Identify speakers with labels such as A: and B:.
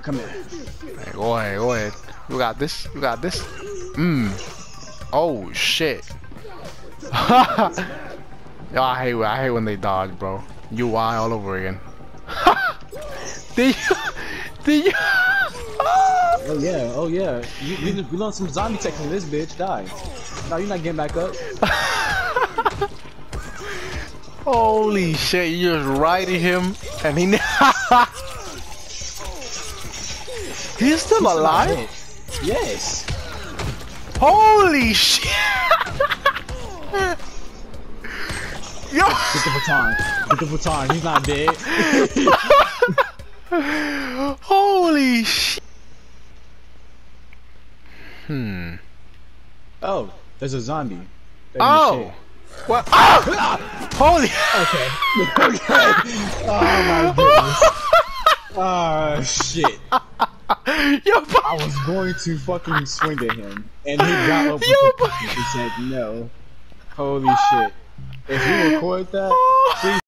A: Come here.
B: Hey, go ahead, go ahead. You got this. You got this. Oh shit. Yo, I hate when they dodge, bro. UI all over again. Did you?
A: Oh yeah, oh yeah. We learned some zombie technique. This bitch die. No, you're not getting back up.
B: Holy shit! You just riding him, and he's still alive.
A: Yes.
B: Holy shit! Yo!
A: Get the baton. Get the baton. He's not dead.
B: Holy shit!
A: Oh, there's a zombie.
B: Oh! What? Oh! Holy!
A: Okay. Okay. Oh my goodness. Oh shit.
B: Yo,
A: I was going to fucking swing at him, and he got up with the he said no. Holy shit. If you record that, please